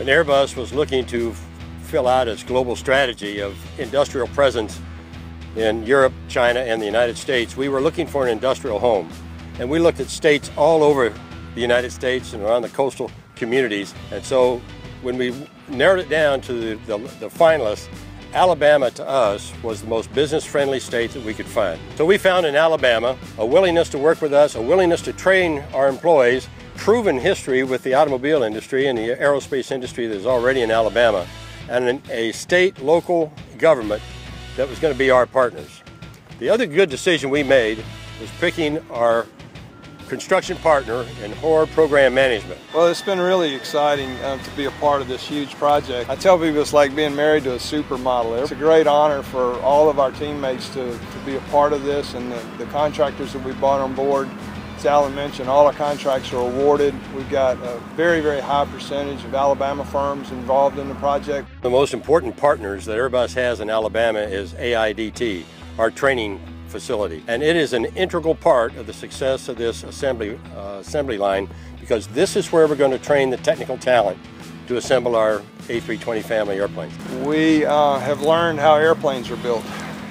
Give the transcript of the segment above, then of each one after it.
But Airbus was looking to fill out its global strategy of industrial presence in Europe, China, and the United States. We were looking for an industrial home, and we looked at states all over the United States and around the coastal communities. And so when we narrowed it down to the finalists, Alabama to us was the most business-friendly state that we could find. So we found in Alabama a willingness to work with us, a willingness to train our employees, proven history with the automobile industry and the aerospace industry that is already in Alabama, and a state, local government that was going to be our partners. The other good decision we made was picking our construction partner in Hoare Program Management. Well, it's been really exciting to be a part of this huge project. I tell people it's like being married to a supermodel. It's a great honor for all of our teammates to be a part of this, and the contractors that we brought on board. As Alan mentioned, all our contracts are awarded. We've got a very, very high percentage of Alabama firms involved in the project. The most important partners that Airbus has in Alabama is AIDT, our training facility. And it is an integral part of the success of this assembly line, because this is where we're going to train the technical talent to assemble our A320 family airplanes. We have learned how airplanes are built.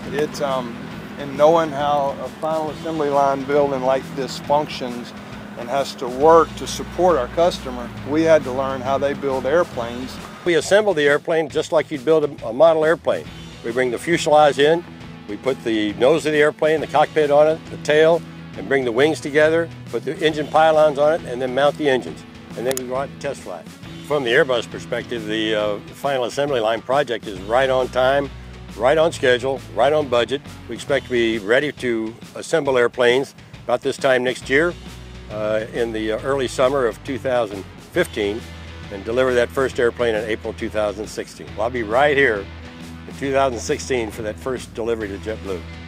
And knowing how a final assembly line building like this functions and has to work to support our customer, we had to learn how they build airplanes. We assemble the airplane just like you'd build a model airplane. We bring the fuselage in, we put the nose of the airplane, the cockpit on it, the tail, and bring the wings together, put the engine pylons on it, and then mount the engines. And then we go out and test fly. From the Airbus perspective, the final assembly line project is right on time, right on schedule, right on budget. We expect to be ready to assemble airplanes about this time next year in the early summer of 2015 and deliver that first airplane in April 2016. Well, I'll be right here in 2016 for that first delivery to JetBlue.